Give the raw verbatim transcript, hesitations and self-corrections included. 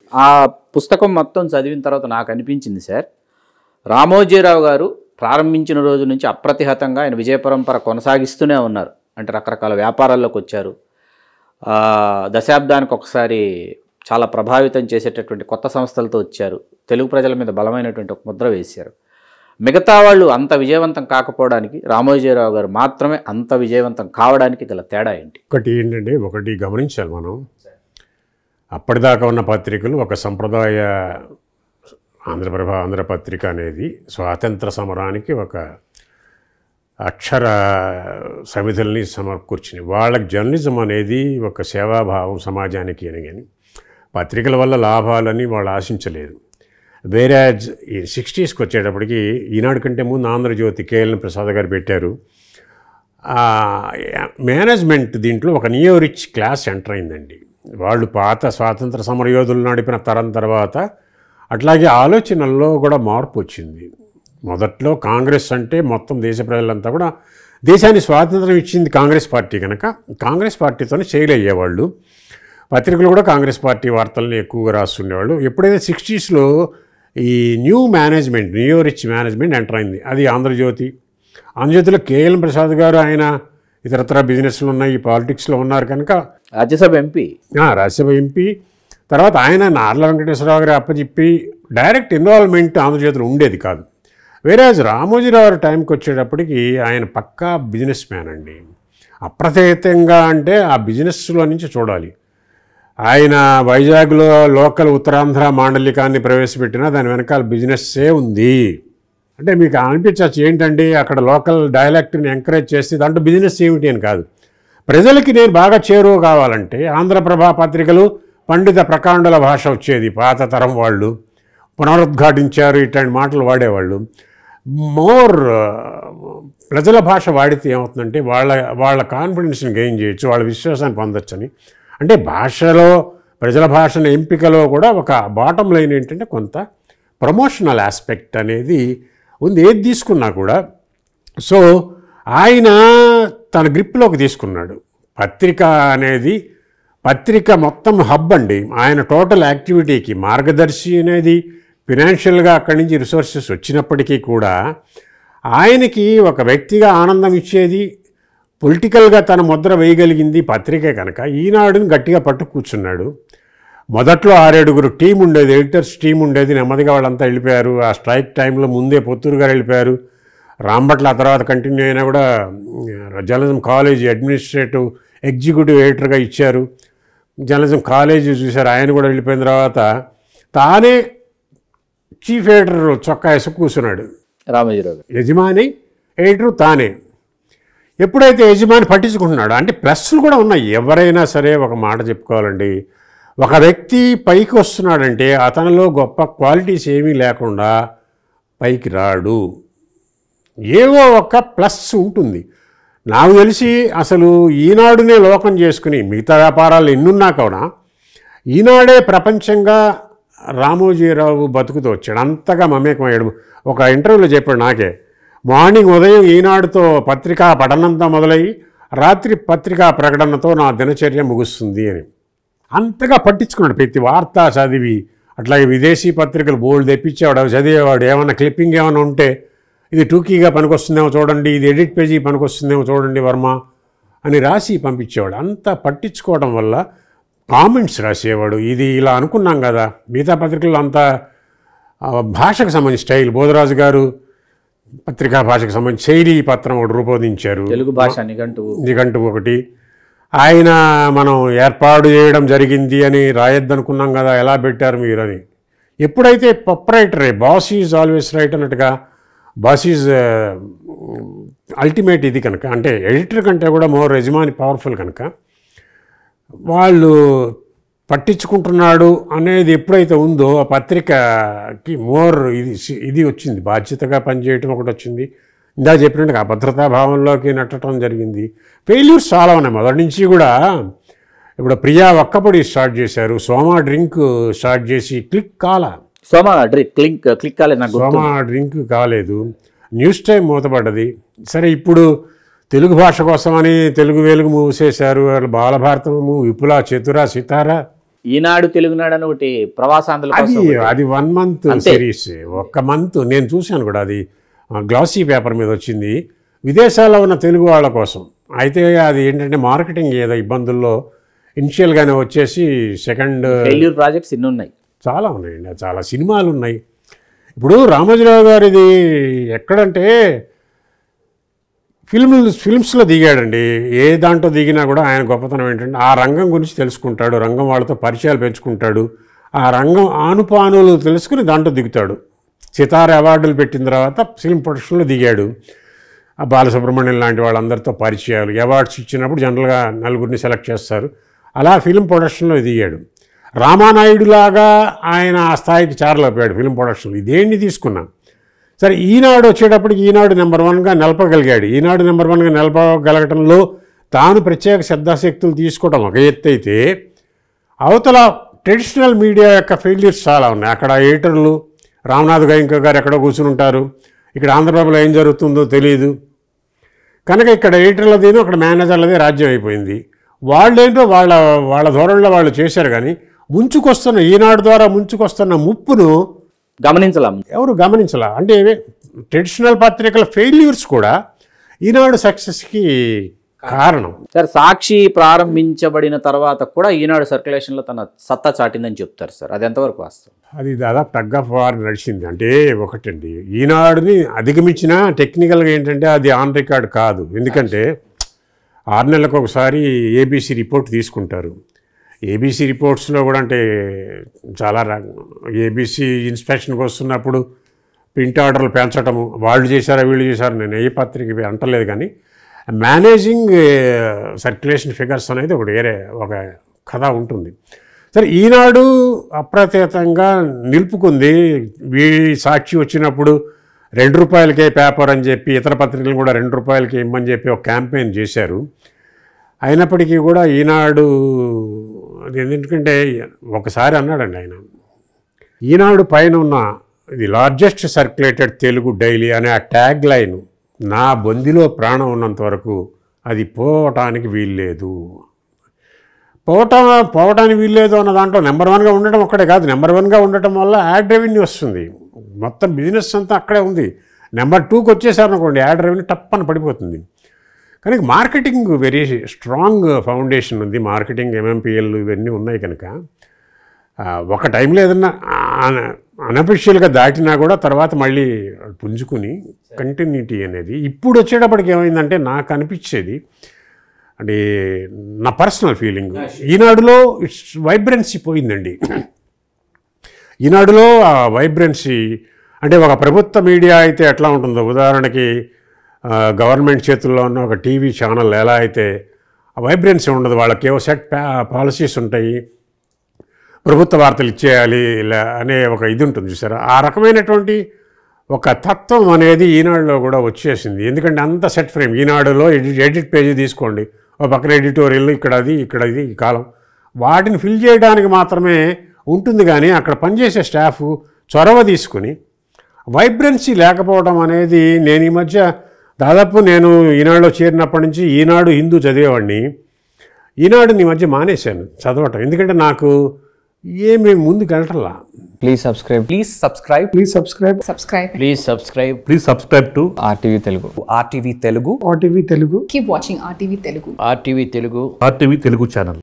ఆ పుస్తకం మొత్తం చదివిన తర్వాత నాకు అనిపించింది సార్, రామోజీరావు గారు ప్రారంభించిన రోజు నుంచి అప్రతిహతంగా ఆయన విజయ పరంపర కొనసాగిస్తూనే ఉన్నారు. అంటే రకరకాల వ్యాపారాల్లోకి వచ్చారు, దశాబ్దానికి ఒకసారి చాలా ప్రభావితం చేసేటటువంటి కొత్త సంస్థలతో వచ్చారు, తెలుగు ప్రజల మీద బలమైనటువంటి ఒక ముద్ర వేశారు. మిగతా వాళ్ళు అంత విజయవంతం కాకపోవడానికి రామోజీరావు గారు మాత్రమే అంత విజయవంతం కావడానికి గల తేడా ఏంటి? ఒకటి ఏంటంటే, ఒకటి గమనించాలి మనం, అప్పటిదాకా ఉన్న పత్రికలు ఒక సంప్రదాయ ఆంధ్రప్రభ ఆంధ్రపత్రిక అనేది స్వాతంత్ర సమరానికి ఒక అక్షర సమితుల్ని సమకూర్చింది. వాళ్ళకి జర్నలిజం అనేది ఒక సేవాభావం సమాజానికి అని, కానీ పత్రికల వల్ల లాభాలని వాళ్ళు ఆశించలేదు. వేరే ఈ సిక్స్టీస్కి వచ్చేటప్పటికి ఈనాడు కంటే ముందు ఆంధ్రజ్యోతి కేఎల్ ప్రసాద్ గారు పెట్టారు. మేనేజ్మెంట్ దీంట్లో ఒక నియో రిచ్ క్లాస్ ఎంటర్ అయిందండి. వాళ్ళు పాత స్వాతంత్ర సమరయోధులు నడిపిన తరం తర్వాత అట్లాగే ఆలోచనల్లో కూడా మార్పు వచ్చింది. మొదట్లో కాంగ్రెస్ అంటే మొత్తం దేశ ప్రజలంతా కూడా దేశాన్ని స్వాతంత్రం ఇచ్చింది కాంగ్రెస్ పార్టీ కనుక కాంగ్రెస్ పార్టీతోనే చేయలు అయ్యేవాళ్ళు. పత్రికలు కూడా కాంగ్రెస్ పార్టీ వార్తల్ని ఎక్కువగా రాస్తుండేవాళ్ళు. ఎప్పుడైతే సిక్స్టీస్లో ఈ new management new rich management enter అయింది, అది ఆంధ్రజ్యోతి. ఆంధ్రజ్యోతిలో కేఎల్ ప్రసాద్ గారు ఆయన ఇతరత్ర బిజినెస్లు ఉన్నాయి, పాలిటిక్స్లో ఉన్నారు కనుక రాజ్యసభ ఎంపీ రాజ్యసభ ఎంపీ తర్వాత ఆయన నార్ల వెంకటేశ్వరరావు గారు అప్పచెప్పి డైరెక్ట్ ఇన్వాల్వ్మెంట్ ఆంధ్రజ్యోతిలో ఉండేది కాదు. వేరే రామోజీరావు టైంకి వచ్చేటప్పటికి ఆయన పక్కా బిజినెస్ మ్యాన్ అండి. అప్రతిహితంగా అంటే ఆ బిజినెస్లో నుంచి చూడాలి. ఆయన వైజాగ్లో లోకల్ ఉత్తరాంధ్ర మాండలికాన్ని ప్రవేశపెట్టినా దాని వెనకాల బిజినెస్సే ఉంది. అంటే మీకు అనిపించవచ్చు ఏంటండి అక్కడ లోకల్ డైలెక్ట్ని ఎంకరేజ్ చేస్తే దాంట్లో బిజినెస్ ఏమిటి అని కాదు. ప్రజలకి నేను బాగా చేరువ కావాలంటే ఆంధ్రప్రభ పత్రికలు పండిత ప్రకాండుల భాష వచ్చేది. పాత తరం వాళ్ళు పునరుద్ఘాటించారు, ఇట్లాంటి మాటలు వాడేవాళ్ళు. మోర్ ప్రజల భాష వాడితే ఏమవుతుందంటే వాళ్ళ వాళ్ళ కాన్ఫిడెన్స్ని గెయిన్ చేయొచ్చు, వాళ్ళ విశ్వాసాన్ని పొందొచ్చని. అంటే భాషలో ప్రజల భాషల ఎంపికలో కూడా ఒక బాటం లైన్ ఏంటంటే కొంత ప్రమోషనల్ ఆస్పెక్ట్ అనేది ఉంది ఏది తీసుకున్నా కూడా. సో ఆయన తన గ్రిప్లోకి తీసుకున్నాడు. పత్రిక అనేది పత్రిక మొత్తం హబ్ అండి. ఆయన టోటల్ యాక్టివిటీకి మార్గదర్శి అనేది ఫినాన్షియల్గా అక్కడి నుంచి రిసోర్సెస్ వచ్చినప్పటికీ కూడా ఆయనకి ఒక వ్యక్తిగా ఆనందం ఇచ్చేది, పొలిటికల్గా తన ముద్ర వేయగలిగింది పత్రికే కనుక ఈనాడుని గట్టిగా పట్టు కూర్చున్నాడు. మొదట్లో ఆరేడుగురు టీం ఉండేది, ఎడిటర్స్ టీం ఉండేది. నెమ్మదిగా వాళ్ళంతా వెళ్ళిపోయారు. ఆ స్ట్రైక్ టైంలో ముందే పొత్తూరు గారు వెళ్ళిపోయారు. రాంభట్ల ఆ తర్వాత కంటిన్యూ అయినా కూడా జర్నలిజం కాలేజ్ అడ్మినిస్ట్రేటివ్ ఎగ్జిక్యూటివ్ ఎడిటర్గా ఇచ్చారు. జర్నలిజం కాలేజీ చూశారు, ఆయన కూడా వెళ్ళిపోయిన తర్వాత తానే చీఫ్ ఎడిటర్ చొక్కా వేసి కూర్చున్నాడు. రామోజీరావు యజమాని ఎడిటరు తానే. ఎప్పుడైతే యజమాని పట్టించుకుంటున్నాడు అంటే ప్లస్లు కూడా ఉన్నాయి. ఎవరైనా సరే ఒక మాట చెప్పుకోవాలండి, ఒక వ్యక్తి పైకి వస్తున్నాడంటే అతనిలో గొప్ప క్వాలిటీస్ ఏమీ లేకుండా పైకి రాడు, ఏవో ఒక ప్లస్ ఉంటుంది. నాకు తెలిసి అసలు ఈనాడునే లోకం చేసుకుని మిగతా వ్యాపారాలు ఎన్నున్నా కూడా ఈనాడే ప్రపంచంగా రామోజీరావు బతుకుతూ వచ్చాడు. అంతగా మమేకమయ్యాడు. ఒక ఇంటర్వ్యూలో చెప్పాడు నాకే, మార్నింగ్ ఉదయం ఈనాడుతో పత్రికా పఠనంతో మొదలయ్యి రాత్రి పత్రికా ప్రకటనతో నా దినచర్య ముగుస్తుంది అని. అంతగా పట్టించుకున్నాడు ప్రతి వార్త చదివి. అట్లాగే విదేశీ పత్రికలు బోల్డ్ తెప్పించేవాడు, అవి చదివేవాడు. ఏమన్నా క్లిప్పింగ్ ఏమైనా ఉంటే ఇది టూకీగా పనికొస్తుందేమో చూడండి, ఇది ఎడిట్ పేజీ పనికొస్తుందేమో చూడండి వర్మ అని రాసి పంపించేవాడు. అంత పట్టించుకోవడం వల్ల కామెంట్స్ రాసేవాడు. ఇది ఇలా అనుకున్నాం కదా. మిగతా పత్రికల్లో అంత భాషకు సంబంధించి స్టైల్, బోధరాజు గారు పత్రికా భాషకు సంబంధించి శైలి పత్రం ఒకటి రూపొందించారు, తెలుగు భాష నిఘంటువు నిఘంటువు ఒకటి. ఆయన మనం ఏర్పాటు చేయడం జరిగింది అని రాయొద్దనుకున్నాం కదా, ఎలా పెట్టారు మీరు అని. ఎప్పుడైతే ప్రొప్రైటరే బాస్ ఈజ్ ఆల్వేస్ రైట్ అన్నట్టుగా, బాస్ ఈజ్ అల్టిమేట్ ఇది కనుక, అంటే ఎడిటర్ కంటే కూడా మోర్ యజమాని పవర్ఫుల్ కనుక వాళ్ళు పట్టించుకుంటున్నాడు అనేది ఎప్పుడైతే ఉందో ఆ పత్రికకి మోర్ ఇది ఇది వచ్చింది, బాధ్యతగా పనిచేయటం ఒకటి వచ్చింది. ఇందా చెప్పినట్టుగా భద్రతా భావంలోకి నెట్టడం జరిగింది. ఫెయిల్యూర్స్ చాలా ఉన్నాయి మొదటి నుంచి కూడా. ఇప్పుడు ప్రియా ఒక్కపొడి స్టార్ట్ చేశారు, సోమా డ్రింక్ స్టార్ట్ చేసి క్లిక్ కాల సోమా డ్రింక్ క్లిక్ క్లిక్ కాలేదు నాకు. సోమా డ్రింక్ కాలేదు. న్యూస్ టైం మూతపడ్డది. సరే ఇప్పుడు తెలుగు భాష కోసమని తెలుగు వేలుగు మూసేశారు. బాలభారతము, విపుల, చతుర, సితార ఈనాడు తెలుగునాడు అని ఒకటి ప్రవాసాంధ్రుల అది కోసం ఒకటి. అది వన్ మంత్ సిరీస్, ఒక్క మంత్ నేను చూశాను కూడా. అది గ్లాసీ పేపర్ మీద వచ్చింది, విదేశాల్లో ఉన్న తెలుగు వాళ్ళ కోసం. అయితే అది ఏంటంటే మార్కెటింగ్ ఏదో ఇబ్బందుల్లో ఇనిషియల్గానే వచ్చేసి సెకండ్ ఫెయిల్యూర్ ప్రాజెక్ట్స్ ఎన్ని ఉన్నాయి, చాలా ఉన్నాయండి, చాలా సినిమాలు ఉన్నాయి. ఇప్పుడు రామోజీరావు గారిది ఎక్కడంటే ఫిల్మ్ ఫిల్మ్స్లో దిగాడండి. ఏ దాంట్లో దిగినా కూడా ఆయన గొప్పతనం ఏంటంటే ఆ రంగం గురించి తెలుసుకుంటాడు, రంగం వాళ్ళతో పరిచయాలు పెంచుకుంటాడు, ఆ రంగం ఆనుపానులు తెలుసుకుని దాంట్లో దిగుతాడు. సితార అవార్డులు పెట్టిన తర్వాత ఫిల్మ్ ప్రొడక్షన్లో దిగాడు. ఆ బాలసుబ్రహ్మణ్యం లాంటి వాళ్ళందరితో పరిచయాలు, అవార్డ్స్ ఇచ్చినప్పుడు జనరల్గా నలుగురిని సెలెక్ట్ చేస్తారు. అలా ఫిల్మ్ ప్రొడక్షన్లో దిగాడు. రామానాయుడు లాగా ఆయన ఆ స్థాయికి చేరలేకపోయాడు ఫిల్మ్ ప్రొడక్షన్లో. ఇదేంటి తీసుకున్నాం సరే. ఈనాడు వచ్చేటప్పటికి ఈనాడు నెంబర్ వన్గా నిలపగలిగాడు. ఈనాడు నెంబర్ వన్గా నిలపగలగటంలో తాను ప్రత్యేక శ్రద్ధాశక్తులు తీసుకోవడం ఒక ఎత్తు అయితే, అవతల ట్రెడిషనల్ మీడియా యొక్క ఫెయిల్యూర్స్ చాలా ఉన్నాయి. అక్కడ ఎడిటర్లు రామనాథ్ గోయింక గారు ఎక్కడో కూర్చుని ఉంటారు, ఇక్కడ ఆంధ్రప్రభలో ఏం జరుగుతుందో తెలియదు కనుక ఇక్కడ ఎడిటర్లదేనో అక్కడ మేనేజర్లదే రాజ్యం అయిపోయింది. వాళ్ళేంటో వాళ్ళ వాళ్ళ ధోరణిలో వాళ్ళు చేశారు. కానీ ముంచుకొస్తున్న ఈనాడు ద్వారా ముంచుకొస్తున్న ముప్పును గమనించలేం, ఎవరు గమనించాల. అంటే ట్రెడిషనల్ పత్రికల ఫెయిల్యూర్స్ కూడా ఈనాడు సక్సెస్కి కారణం. సార్ సాక్షి ప్రారంభించబడిన తర్వాత కూడా ఈనాడు సర్క్యులేషన్లో తన సత్తా చాటిందని చెప్తారు సార్, అది ఎంతవరకు వాస్తవం? అది దాదాపు టగ్ ఆఫ్ వార్ నడిచింది. అంటే ఒకటండి, ఈనాడుని అధిగమించిన టెక్నికల్గా ఏంటంటే అది ఆన్ రికార్డ్ కాదు. ఎందుకంటే ఆరు నెలలకు ఒకసారి ఏబీసీ రిపోర్ట్ తీసుకుంటారు. ఏబీసీ రిపోర్ట్స్లో కూడా అంటే చాలా ఏబీసీ ఇన్స్పెక్షన్కి వస్తున్నప్పుడు ప్రింట్ ఆర్డర్లు పెంచటము, వాళ్ళు చేశారా వీళ్ళు చేశారా, నేను ఏ పత్రిక అంటలేదు. కానీ మేనేజింగ్ సర్క్యులేషన్ ఫిగర్స్ అనేది ఒకటి వేరే ఒక కథ ఉంటుంది. సరే, ఈనాడు అప్రతిహతంగా నిలుపుకుంది. వీ సాక్షి వచ్చినప్పుడు రెండు రూపాయలకే పేపర్ అని చెప్పి ఇతర పత్రికలు కూడా రెండు రూపాయలకి ఇమ్మని చెప్పి ఒక క్యాంపెయిన్ చేశారు. అయినప్పటికీ కూడా ఈనాడు ఎందుకంటే ఒకసారి అన్నాడండి ఆయన, ఈనాడు పైన ఉన్న ఇది లార్జెస్ట్ సర్క్యులేటెడ్ తెలుగు డైలీ అనే ఆ ట్యాగ్ లైన్ నా బొందిలో ప్రాణం ఉన్నంత వరకు అది పోవటానికి వీల్లేదు. పోవటం పోవటానికి వీల్లేదు అన్న దాంట్లో నెంబర్ వన్గా ఉండటం ఒక్కడే కాదు, నెంబర్ వన్గా ఉండటం వల్ల యాడ్ రెవెన్యూ వస్తుంది. మొత్తం బిజినెస్ అంతా అక్కడే ఉంది. నెంబర్ టూకి వచ్చేసారనుకోండి యాడ్ రెవెన్యూ టప్పని పడిపోతుంది. కానీ మార్కెటింగ్ వెరీ స్ట్రాంగ్ ఫౌండేషన్ ఉంది. మార్కెటింగ్ ఎంఎంపీఎల్ ఇవన్నీ ఉన్నాయి కనుక ఒక టైంలో ఏదన్నా అనఫిషియల్గా దాటినా కూడా తర్వాత మళ్ళీ పుంజుకుని కంటిన్యూటీ అనేది. ఇప్పుడు వచ్చేటప్పటికి ఏమైందంటే నాకు అనిపించేది అంటే నా పర్సనల్ ఫీలింగ్, ఈనాడులో ఇట్స్ వైబ్రెన్సీ పోయిందండి. ఈనాడులో ఆ వైబ్రెన్సీ అంటే ఒక ప్రభుత్వ మీడియా అయితే ఎట్లా ఉంటుందో, ఉదాహరణకి గవర్నమెంట్ చేతుల్లో ఉన్న ఒక టీవీ ఛానల్ ఎలా అయితే ఆ వైబ్రెన్సీ ఉండదు. వాళ్ళకి ఏవో సెట్ పాలసీస్ ఉంటాయి, ప్రభుత్వ వార్తలు ఇచ్చేయాలి ఇలా అనే ఒక ఇది ఉంటుంది చూసారా. ఆ రకమైనటువంటి ఒక తత్వం అనేది ఈనాడులో కూడా వచ్చేసింది. ఎందుకంటే అంత సెట్ ఫ్రేమ్. ఈనాడులో ఎడిట్ ఎడిట్ పేజీ తీసుకోండి, ఒక పక్కన ఎడిటోరియల్, ఇక్కడ అది ఇక్కడ ఇది ఈ కాలం, వాటిని ఫిల్ చేయడానికి మాత్రమే ఉంటుంది. కానీ అక్కడ పనిచేసే స్టాఫ్ చొరవ తీసుకుని వైబ్రెన్సీ లేకపోవడం అనేది, నేను ఈ మధ్య దాదాపు నేను ఈనాడులో చేరినప్పటి నుంచి ఈనాడు హిందూ చదివేవాడిని, ఈనాడుని ఈ మధ్య మానేశాను చదవటం. ఎందుకంటే నాకు ఏమి ముందుకు వెళ్ళటంలా. Please subscribe please subscribe please subscribe subscribe please subscribe please subscribe to RTV Telugu RTV Telugu RTV Telugu Keep watching R T V Telugu. RTV Telugu RTV Telugu channel.